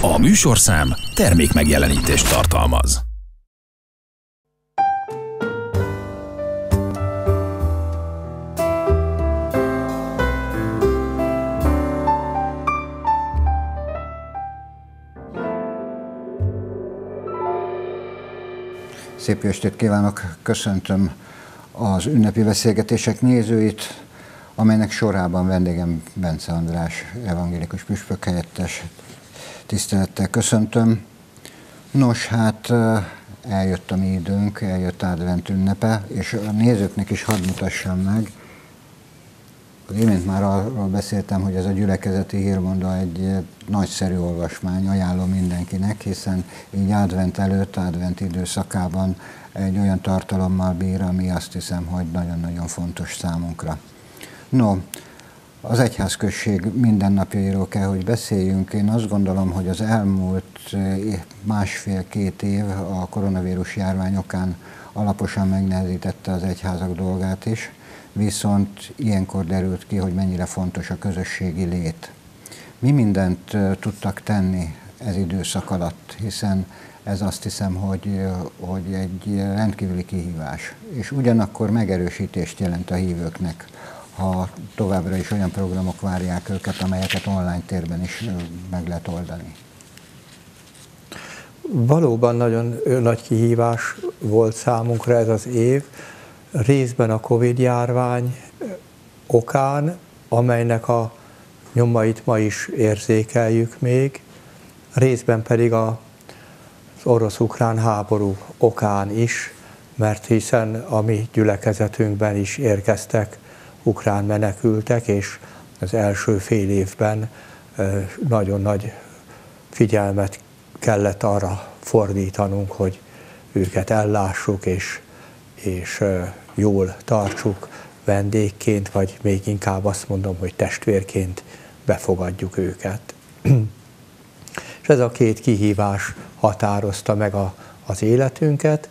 A műsorszám termékmegjelenítést tartalmaz. Szép jó estét kívánok! Köszöntöm az ünnepi beszélgetések nézőit, amelynek sorában vendégem Bence András, evangélikus püspök helyettes. Tisztelettel köszöntöm. Nos, hát eljött a mi időnk, eljött advent ünnepe, és a nézőknek is hadd mutassam meg. Az imént már arról beszéltem, hogy ez a gyülekezeti hírmondó egy nagyszerű olvasmány, ajánlom mindenkinek, hiszen így advent előtt, advent időszakában egy olyan tartalommal bír, ami azt hiszem, hogy nagyon-nagyon fontos számunkra. No, az egyházközség mindennapjairól kell, hogy beszéljünk. Én azt gondolom, hogy az elmúlt másfél-két év a koronavírus járvány okán alaposan megnehezítette az egyházak dolgát is, viszont ilyenkor derült ki, hogy mennyire fontos a közösségi lét. Mi mindent tudtak tenni ez időszak alatt, hiszen ez azt hiszem, hogy egy rendkívüli kihívás, és ugyanakkor megerősítést jelent a hívőknek, ha továbbra is olyan programok várják őket, amelyeket online térben is meg lehet oldani. Valóban nagyon nagy kihívás volt számunkra ez az év, részben a Covid-járvány okán, amelynek a nyomait ma is érzékeljük még, részben pedig az orosz-ukrán háború okán is, mert hiszen a mi gyülekezetünkben is érkeztek ukrán menekültek, és az első fél évben nagyon nagy figyelmet kellett arra fordítanunk, hogy őket ellássuk, és jól tartsuk vendégként, vagy még inkább azt mondom, hogy testvérként befogadjuk őket. És ez a két kihívás határozta meg az életünket.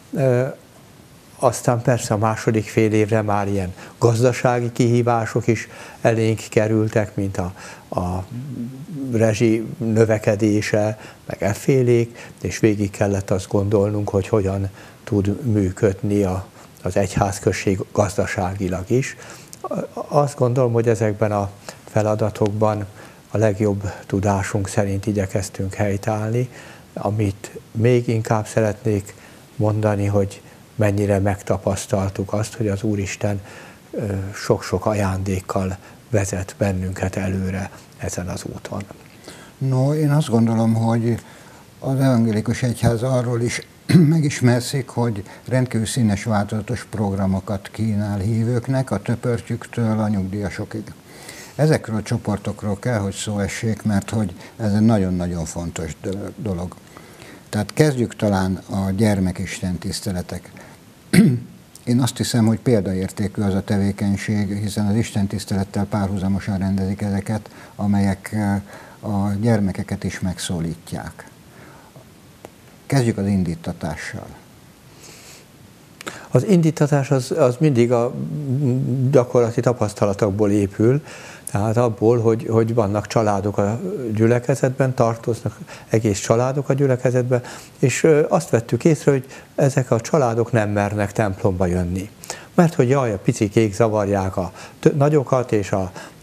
Aztán persze a második fél évre már ilyen gazdasági kihívások is elénk kerültek, mint a rezsi növekedése, meg effélék, és végig kellett azt gondolnunk, hogy hogyan tud működni az egyházközség gazdaságilag is. Azt gondolom, hogy ezekben a feladatokban a legjobb tudásunk szerint igyekeztünk helytállni. Amit még inkább szeretnék mondani, hogy mennyire megtapasztaltuk azt, hogy az Úristen sok-sok ajándékkal vezet bennünket előre ezen az úton. No, én azt gondolom, hogy az evangélikus egyház arról is megismerszik, hogy rendkívül színes, változatos programokat kínál hívőknek, a töpörtyüktől a nyugdíjasokig. Ezekről a csoportokról kell, hogy szó essék, mert hogy ez egy nagyon-nagyon fontos dolog. Tehát kezdjük talán a gyermekisten tiszteletek. Én azt hiszem, hogy példaértékű az a tevékenység, hiszen az istentisztelettel párhuzamosan rendezik ezeket, amelyek a gyermekeket is megszólítják. Kezdjük az indítatással. Az indítatás az mindig a gyakorlati tapasztalatokból épül, tehát abból, hogy vannak családok a gyülekezetben, tartoznak egész családok a gyülekezetben, és azt vettük észre, hogy ezek a családok nem mernek templomba jönni. Mert hogy jaj, a picikék zavarják a nagyokat, és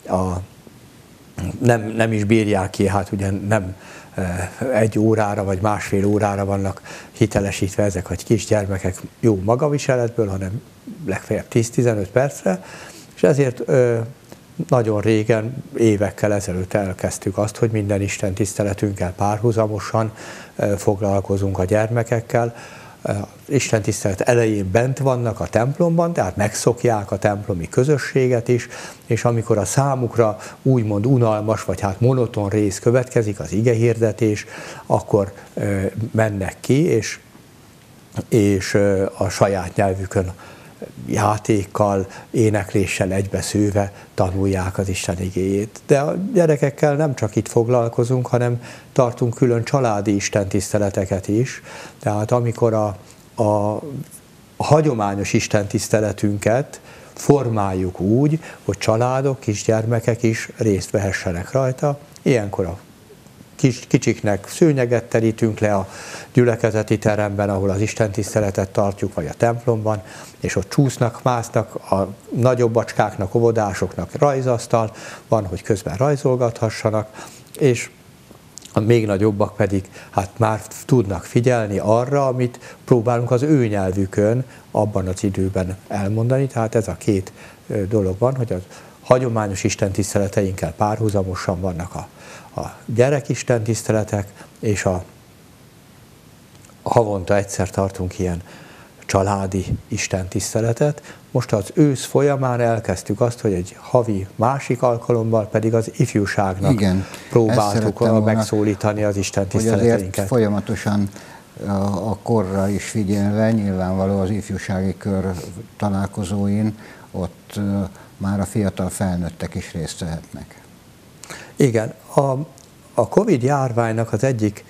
nem is bírják ki, hát ugye nem egy órára vagy másfél órára vannak hitelesítve ezek a kisgyermekek jó magaviseletből, hanem legfeljebb 10-15 percre, és ezért nagyon régen, évekkel ezelőtt elkezdtük azt, hogy minden Isten tiszteletünkkel párhuzamosan foglalkozunk a gyermekekkel. Isten tisztelet elején bent vannak a templomban, tehát megszokják a templomi közösséget is, és amikor a számukra úgymond unalmas, vagy hát monoton rész következik, az igehirdetés, akkor mennek ki, és a saját nyelvükön játékkal, énekléssel egybeszőve tanulják az Isten igéjét. De a gyerekekkel nem csak itt foglalkozunk, hanem tartunk külön családi istentiszteleteket is. Tehát amikor a hagyományos istentiszteletünket formáljuk úgy, hogy családok, kisgyermekek is részt vehessenek rajta, ilyenkor a kicsiknek szőnyeget terítünk le a gyülekezeti teremben, ahol az istentiszteletet tartjuk, vagy a templomban, és ott csúsznak, másznak, a nagyobb bacskáknak, óvodásoknak rajzasztal van, hogy közben rajzolgathassanak, és a még nagyobbak pedig hát már tudnak figyelni arra, amit próbálunk az ő nyelvükön abban az időben elmondani. Tehát ez a két dolog van, hogy a hagyományos istentiszteleteinkkel párhuzamosan vannak a gyerekistentiszteletek, és a havonta egyszer tartunk ilyen családi istentiszteletet. Most az ősz folyamán elkezdtük azt, hogy egy havi másik alkalommal pedig az ifjúságnak próbáltuk megszólítani az istentiszteleteinket. Hogy azért folyamatosan a korra is figyelve, nyilvánvaló az ifjúsági kör találkozóin, ott már a fiatal felnőttek is részt vehetnek. Igen, a Covid járványnak az egyik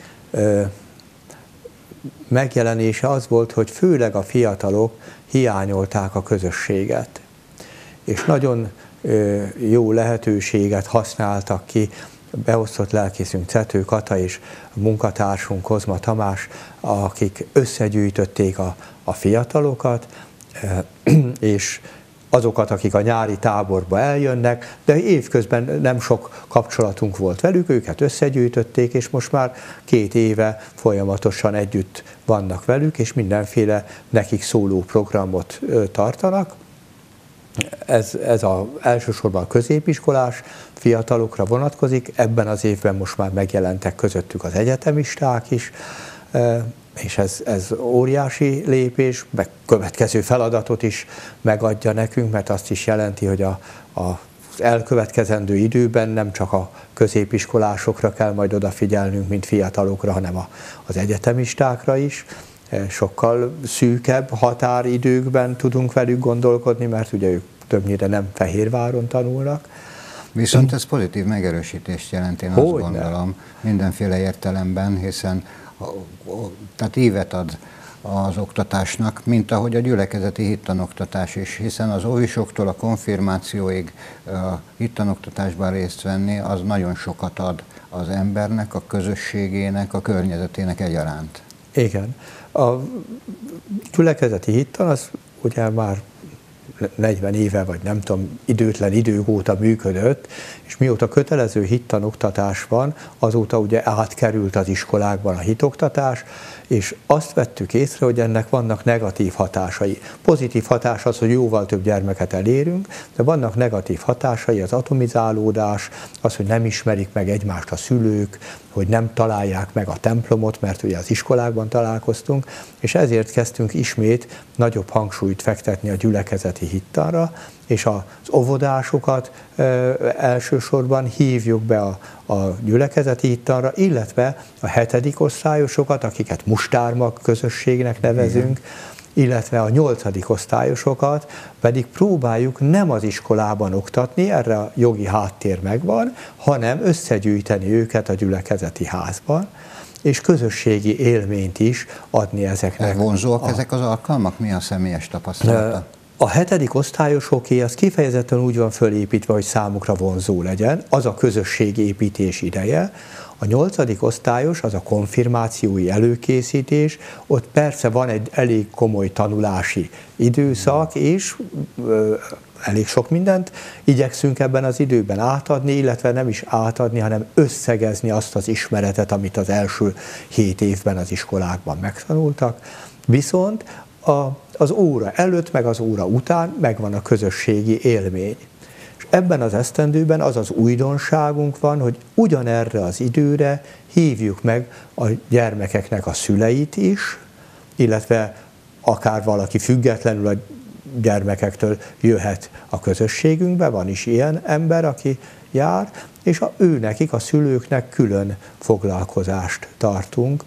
megjelenése az volt, hogy főleg a fiatalok hiányolták a közösséget, és nagyon jó lehetőséget használtak ki beosztott lelkészünk Cető Kata és a munkatársunk Kozma Tamás, akik összegyűjtötték a fiatalokat, és azokat, akik a nyári táborba eljönnek, de évközben nem sok kapcsolatunk volt velük, őket összegyűjtötték, és most már 2 éve folyamatosan együtt vannak velük, és mindenféle nekik szóló programot tartanak. Ez elsősorban a középiskolás fiatalokra vonatkozik, ebben az évben most már megjelentek közöttük az egyetemisták is, és ez óriási lépés, meg következő feladatot is megadja nekünk, mert azt is jelenti, hogy az elkövetkezendő időben nem csak a középiskolásokra kell majd odafigyelnünk, mint fiatalokra, hanem az egyetemistákra is. Sokkal szűkebb határidőkben tudunk velük gondolkodni, mert ugye ők többnyire nem Fehérváron tanulnak. Viszont ez pozitív megerősítést jelent, én azt gondolom, mindenféle értelemben, hiszen tehát ívet ad az oktatásnak, mint ahogy a gyülekezeti hittanoktatás is, hiszen az óvisoktól a konfirmációig hittanoktatásban részt venni, az nagyon sokat ad az embernek, a közösségének, a környezetének egyaránt. Igen. A gyülekezeti hittan az ugye már 40 éve, vagy nem tudom, időtlen idők óta működött, és mióta kötelező hittanoktatás van, azóta ugye átkerült az iskolákban a hitoktatás, és azt vettük észre, hogy ennek vannak negatív hatásai. Pozitív hatás az, hogy jóval több gyermeket elérünk, de vannak negatív hatásai, az atomizálódás, az, hogy nem ismerik meg egymást a szülők, hogy nem találják meg a templomot, mert ugye az iskolákban találkoztunk, és ezért kezdtünk ismét nagyobb hangsúlyt fektetni a gyülekezeti hittanra, és az óvodásokat elsősorban hívjuk be a gyülekezeti hittanra, illetve a 7. osztályosokat, akiket mustármag közösségnek nevezünk, illetve a 8. osztályosokat pedig próbáljuk nem az iskolában oktatni, erre a jogi háttér megvan, hanem összegyűjteni őket a gyülekezeti házban, és közösségi élményt is adni ezeknek. Vonzóak ezek az alkalmak? Mi a személyes tapasztalata? A 7. osztályosoké az kifejezetten úgy van fölépítve, hogy számukra vonzó legyen, az a közösségépítés ideje. A 8. osztályos, az a konfirmációi előkészítés, ott persze van egy elég komoly tanulási időszak, és elég sok mindent igyekszünk ebben az időben átadni, illetve nem is átadni, hanem összegezni azt az ismeretet, amit az első 7 évben az iskolákban megtanultak. Viszont az óra előtt, meg az óra után megvan a közösségi élmény. És ebben az esztendőben az az újdonságunk van, hogy ugyanerre az időre hívjuk meg a gyermekeknek a szüleit is, illetve akár valaki függetlenül a gyermekektől jöhet a közösségünkbe, van is ilyen ember, aki jár, és nekik, a szülőknek külön foglalkozást tartunk,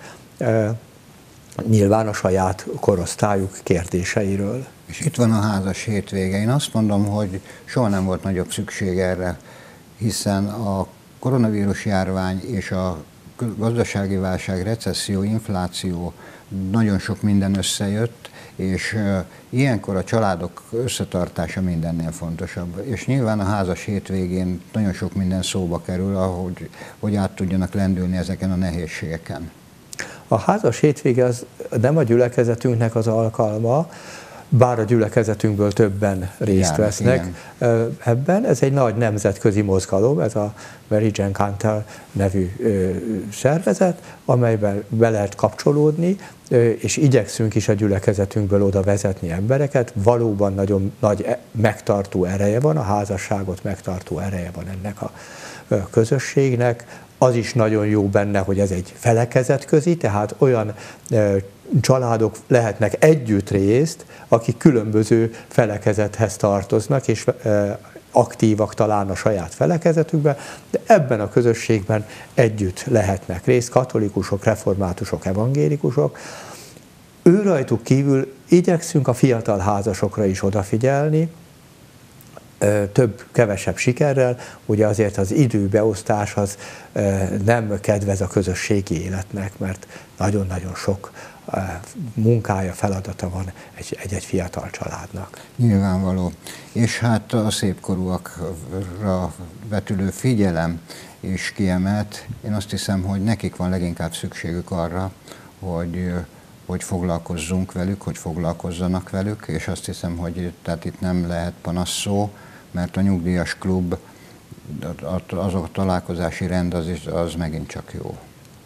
nyilván a saját korosztályuk kérdéseiről. És itt van a házas hétvége. Én azt mondom, hogy soha nem volt nagyobb szükség erre, hiszen a koronavírus járvány és a gazdasági válság, recesszió, infláció, nagyon sok minden összejött, és ilyenkor a családok összetartása mindennél fontosabb. És nyilván a házas hétvégén nagyon sok minden szóba kerül, hogy át tudjanak lendülni ezeken a nehézségeken. A házas hétvége az nem a gyülekezetünknek az alkalma, bár a gyülekezetünkből többen részt vesznek ebben. Ez egy nagy nemzetközi mozgalom, ez a Mary Jane Cantor nevű szervezet, amelyben be lehet kapcsolódni, és igyekszünk is a gyülekezetünkből oda vezetni embereket. Valóban nagyon nagy megtartó ereje van, a házasságot megtartó ereje van ennek a közösségnek. Az is nagyon jó benne, hogy ez egy felekezetközi, tehát olyan családok lehetnek együtt részt, akik különböző felekezethez tartoznak, és aktívak talán a saját felekezetükben, de ebben a közösségben együtt lehetnek részt, katolikusok, reformátusok, evangélikusok. Őrajtuk kívül igyekszünk a fiatal házasokra is odafigyelni, több-kevesebb sikerrel, ugye azért az időbeosztás az nem kedvez a közösségi életnek, mert nagyon-nagyon sok munkája, feladata van egy-egy fiatal családnak. Nyilvánvaló. És hát a szépkorúakra vetülő figyelem is kiemelt. Én azt hiszem, hogy nekik van leginkább szükségük arra, hogy foglalkozzunk velük, hogy foglalkozzanak velük, és azt hiszem, hogy tehát itt nem lehet panasz szó, mert a nyugdíjas klub, az a találkozási rend az megint csak jó.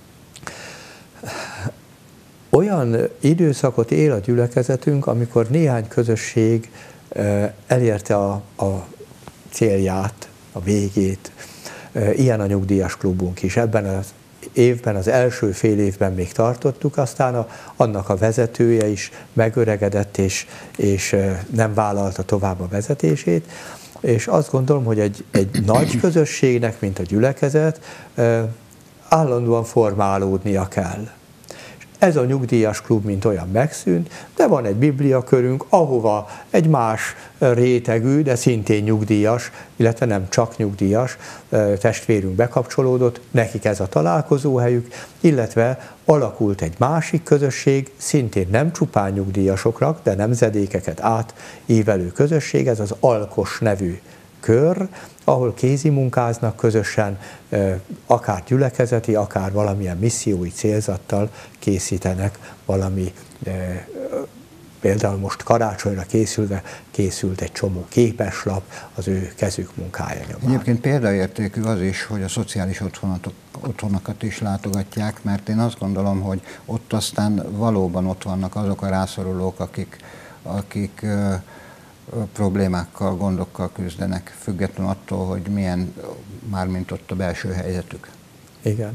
Olyan időszakot él a gyülekezetünk, amikor néhány közösség elérte a célját, a végét. Ilyen a nyugdíjas klubunk is. Ebben az évben, az első fél évben még tartottuk, aztán annak a vezetője is megöregedett, és nem vállalta tovább a vezetését. És azt gondolom, hogy egy nagy közösségnek, mint a gyülekezet, állandóan formálódnia kell. Ez a nyugdíjas klub, mint olyan megszűnt, de van egy bibliakörünk, ahova egy más rétegű, de szintén nyugdíjas, illetve nem csak nyugdíjas testvérünk bekapcsolódott, nekik ez a találkozóhelyük, illetve alakult egy másik közösség, szintén nem csupán nyugdíjasoknak, de nemzedékeket átívelő közösség, ez az Alkos nevű kör, ahol kézimunkáznak közösen, akár gyülekezeti, akár valamilyen missziói célzattal készítenek valami, például most karácsonyra készült egy csomó képeslap az ő kezük munkája nyomán. Egyébként példaértékű az is, hogy a szociális otthonokat is látogatják, mert én azt gondolom, hogy ott aztán valóban ott vannak azok a rászorulók, akik problémákkal, gondokkal küzdenek, függetlenül attól, hogy milyen mármint ott a belső helyzetük. Igen.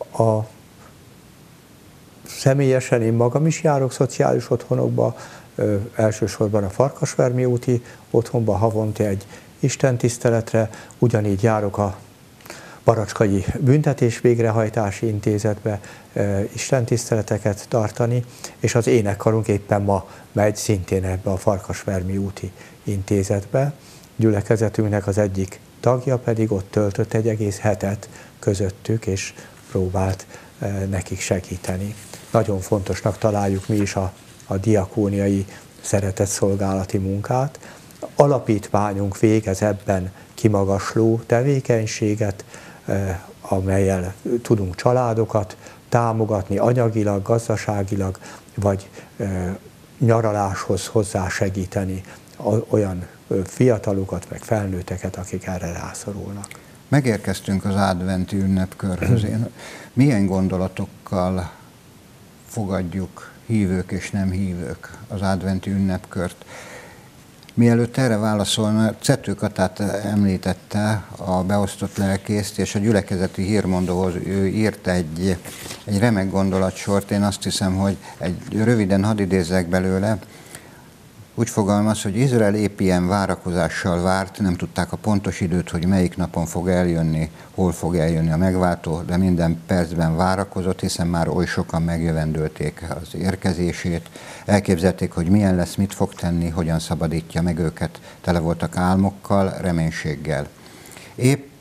Személyesen én magam is járok szociális otthonokba, elsősorban a Farkasvermi úti otthonba havonta egy istentiszteletre, ugyanígy járok a Baracskai Büntetés Végrehajtási Intézetbe istentiszteleteket tartani, és az énekkarunk éppen ma megy szintén ebbe a Farkasvermi úti intézetbe. Gyülekezetünknek az egyik tagja pedig ott töltött egy egész hetet közöttük, és próbált nekik segíteni. Nagyon fontosnak találjuk mi is a diakóniai szeretetszolgálati munkát. Alapítványunk végez ebben kimagasló tevékenységet, amellyel tudunk családokat támogatni anyagilag, gazdaságilag, vagy nyaraláshoz hozzásegíteni olyan fiatalokat, meg felnőtteket, akik erre rászorulnak. Megérkeztünk az adventi ünnepkörhöz. Milyen gondolatokkal fogadjuk hívők és nem hívők az adventi ünnepkört? Mielőtt erre válaszolna, Cető Katát említette, a beosztott lelkészt, és a gyülekezeti hírmondóhoz ő írt egy remek gondolatsort. Én azt hiszem, hogy röviden hadd idézzek belőle. Úgy fogalmaz, hogy Izrael épp ilyen várakozással várt, nem tudták a pontos időt, hogy melyik napon fog eljönni, hol fog eljönni a megváltó, de minden percben várakozott, hiszen már oly sokan megjövendölték az érkezését, elképzelték, hogy milyen lesz, mit fog tenni, hogyan szabadítja meg őket, tele voltak álmokkal, reménységgel. Épp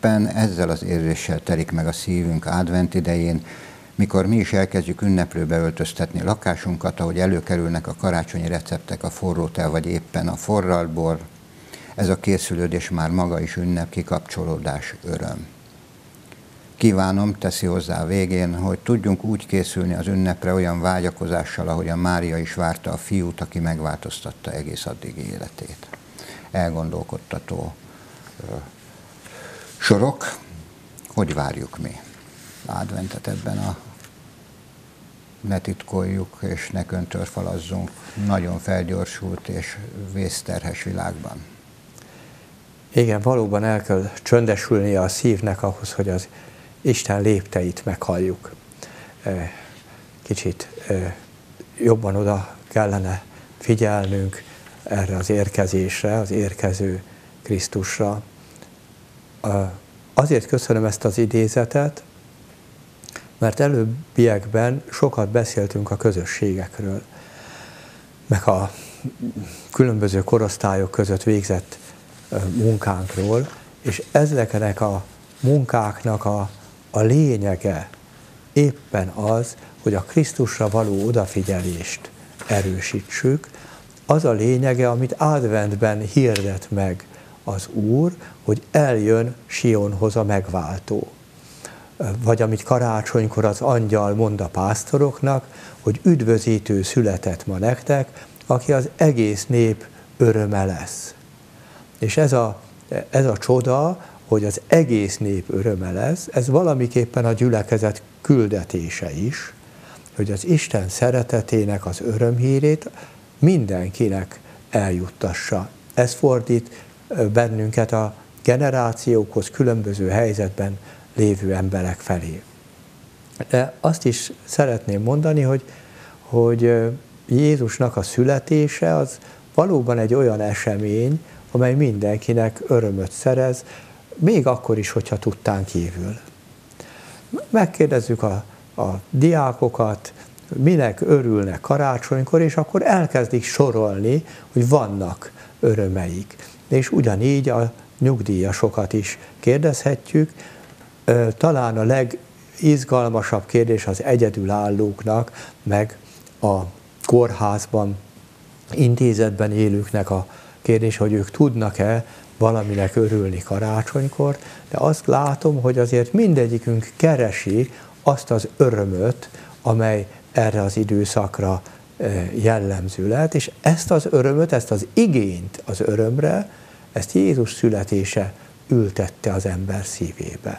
éppen ezzel az érzéssel telik meg a szívünk advent idején, mikor mi is elkezdjük ünneplőbe öltöztetni lakásunkat, ahogy előkerülnek a karácsonyi receptek, a forró tea, vagy éppen a forralt bor. Ez a készülődés már maga is ünnep, kikapcsolódás, öröm. Kívánom, teszi hozzá a végén, hogy tudjunk úgy készülni az ünnepre olyan vágyakozással, ahogyan Mária is várta a fiút, aki megváltoztatta egész addigi életét. Elgondolkodtató sorok. Hogy várjuk mi adventet ebben a ne titkoljuk és ne köntörfalazzunk nagyon felgyorsult és vészterhes világban? Igen, valóban el kell csöndesülnie a szívnek ahhoz, hogy az Isten lépteit meghalljuk. Kicsit jobban oda kellene figyelnünk erre az érkezésre, az érkező Krisztusra. Azért köszönöm ezt az idézetet, mert előbbiekben sokat beszéltünk a közösségekről, meg a különböző korosztályok között végzett munkánkról, és ezeknek a munkáknak a lényege éppen az, hogy a Krisztusra való odafigyelést erősítsük. Az a lényege, amit adventben hirdet meg az Úr, hogy eljön Sionhoz a megváltó. Vagy amit karácsonykor az angyal mond a pásztoroknak, hogy üdvözítő született ma nektek, aki az egész nép öröme lesz. És ez a csoda, hogy az egész nép öröme lesz, ez valamiképpen a gyülekezet küldetése is, hogy az Isten szeretetének az örömhírét mindenkinek eljuttassa. Ez fordít bennünket a generációkhoz, különböző helyzetben lévő emberek felé. De azt is szeretném mondani, hogy Jézusnak a születése az valóban egy olyan esemény, amely mindenkinek örömöt szerez, még akkor is, hogyha tudtán kívül. Megkérdezzük a diákokat, minek örülnek karácsonykor, és akkor elkezdik sorolni, hogy vannak örömeik. És ugyanígy a nyugdíjasokat is kérdezhetjük. Talán a legizgalmasabb kérdés az egyedülállóknak, meg a kórházban, intézetben élőknek a kérdés, hogy ők tudnak-e valaminek örülni karácsonykor, de azt látom, hogy azért mindegyikünk keresi azt az örömöt, amely erre az időszakra jellemző lehet, és ezt az örömöt, ezt az igényt az örömre, ezt Jézus születése ültette az ember szívébe.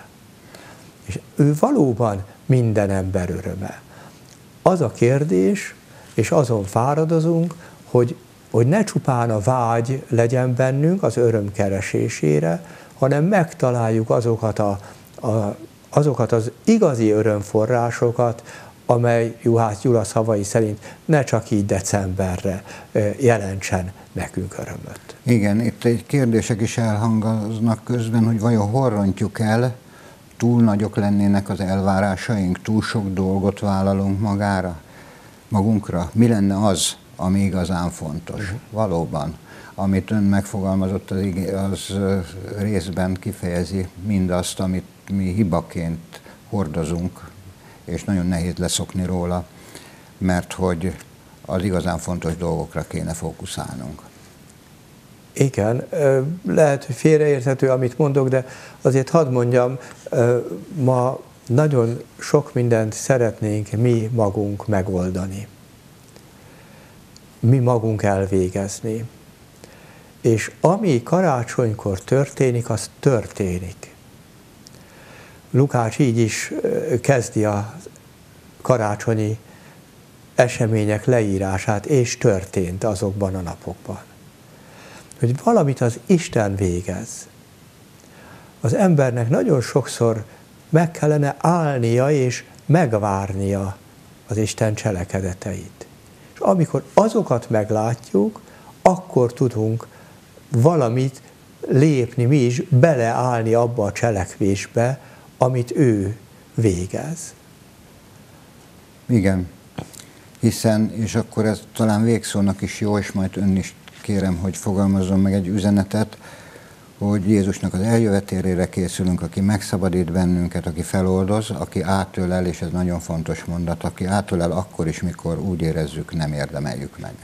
És ő valóban minden ember öröme. Az a kérdés, és azon fáradozunk, hogy ne csupán a vágy legyen bennünk az öröm keresésére, hanem megtaláljuk azokat az igazi örömforrásokat, amely Juhász Gyula szavai szerint ne csak így decemberre jelentsen nekünk örömöt. Igen, itt egy kérdések is elhangoznak közben, hogy vajon hol rontjuk el, túl nagyok lennének az elvárásaink, túl sok dolgot vállalunk magunkra. Mi lenne az, ami igazán fontos? Valóban, amit ön megfogalmazott, az részben kifejezi mindazt, amit mi hibaként hordozunk, és nagyon nehéz leszokni róla, mert hogy az igazán fontos dolgokra kéne fókuszálnunk. Igen, lehet, hogy félreérthető, amit mondok, de azért hadd mondjam, ma nagyon sok mindent szeretnénk mi magunk megoldani. Mi magunk elvégezni. És ami karácsonykor történik, az történik. Lukács így is kezdi a karácsonyi események leírását, és történt azokban a napokban. Hogy valamit az Isten végez. Az embernek nagyon sokszor meg kellene állnia és megvárnia az Isten cselekedeteit. És amikor azokat meglátjuk, akkor tudunk valamit lépni mi is, beleállni abba a cselekvésbe, amit ő végez. Igen, hiszen, és akkor ez talán végszónak is jó, és majd ön is kérem, hogy fogalmazzon meg egy üzenetet, hogy Jézusnak az eljövetélére készülünk, aki megszabadít bennünket, aki feloldoz, aki átölel, és ez nagyon fontos mondat, aki átölel akkor is, mikor úgy érezzük, nem érdemeljük meg.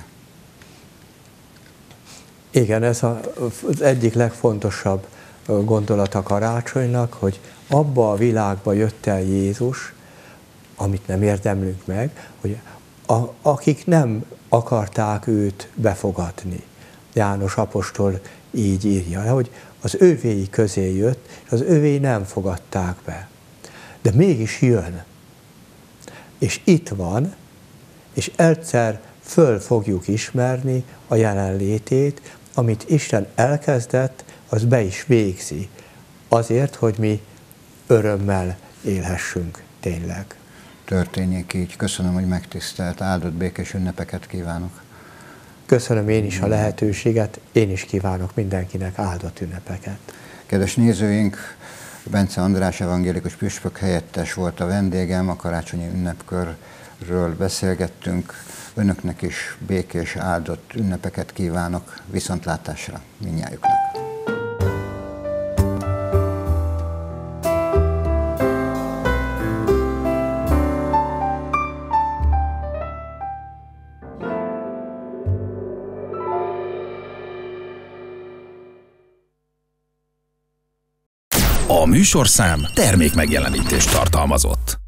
Igen, ez az egyik legfontosabb gondolat a karácsonynak, hogy abba a világba jött el Jézus, amit nem érdemlünk meg, hogy akik nem akarták őt befogadni. János apostol így írja, hogy az övéi közé jött, és az övéi nem fogadták be. De mégis jön. És itt van, és egyszer föl fogjuk ismerni a jelenlétét, amit Isten elkezdett, az be is végzi. Azért, hogy mi örömmel élhessünk tényleg. Történjék így. Köszönöm, hogy megtisztelt, áldott békés ünnepeket kívánok. Köszönöm én is a lehetőséget, én is kívánok mindenkinek áldott ünnepeket. Kedves nézőink, Bence András evangélikus püspök helyettes volt a vendégem, a karácsonyi ünnepkörről beszélgettünk. Önöknek is békés, áldott ünnepeket kívánok, viszontlátásra mindnyájuknak. A műsorszám termék megjelenítést tartalmazott.